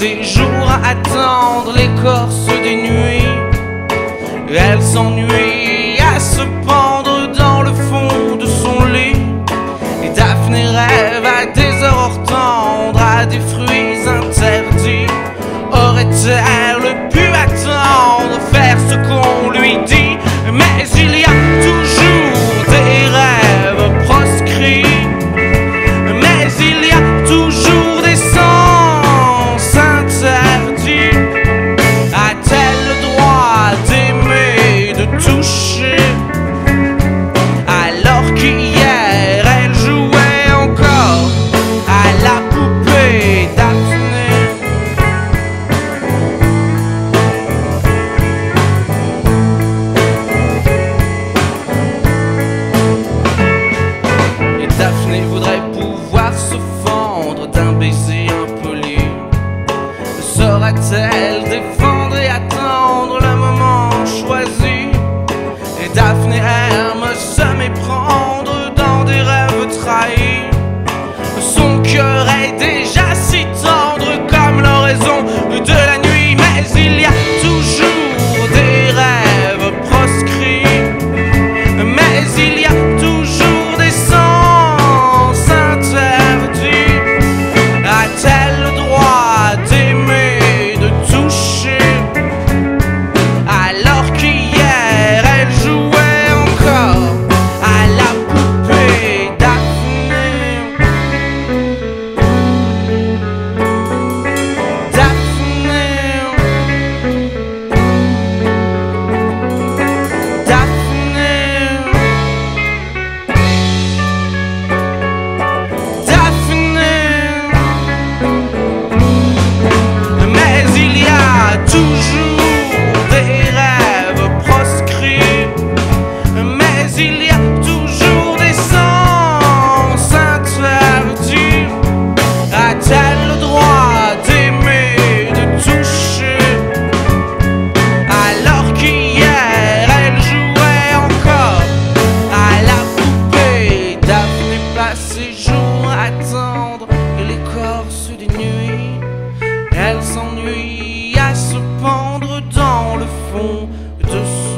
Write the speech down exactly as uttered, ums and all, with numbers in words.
ses jours à attendre l'écorce des nuits. Elle s'ennuie à se pendre dans le fond de son lit. Et Daphné rêve à des aurores tendres, à des fruits interdits. Aurait-elle pu attendre, faire ce qu'on lui dit? Mais il y a toujours des rêves proscrits. Mais il y a toujours des sens interdits. A-t-elle le droit d'aimer, de toucher, alors qu'hier elle jouait encore à la poupée Daphné? Et Daphné voudrait pouvoir se fendre d'un baiser impoli. Saura-t-elle défendre et attendre le moment choisi? Et Daphné aime se méprendre dans des rêves trahis. Son cœur est déjà si tendre comme l'oraison de la nuit. Mais il y a toujours des rêves proscrits. Mais il y a toujours des sens interdits. A-t-elle le droit d'aimer, de toucher, alors qu'hier elle jouait encore à la poupée Daphné? Daphné, Daphné, Daphné. Mais il y a toujours des rêves proscrits. Mais il y a toujours des sens interdits. A-t-elle le droit d'aimer, de toucher, alors qu'hier elle jouait encore à la poupée Daphné? Passe ses jours à attendre l'écorce des nuits. Elle s'ennuie à se pendre dans le fond de son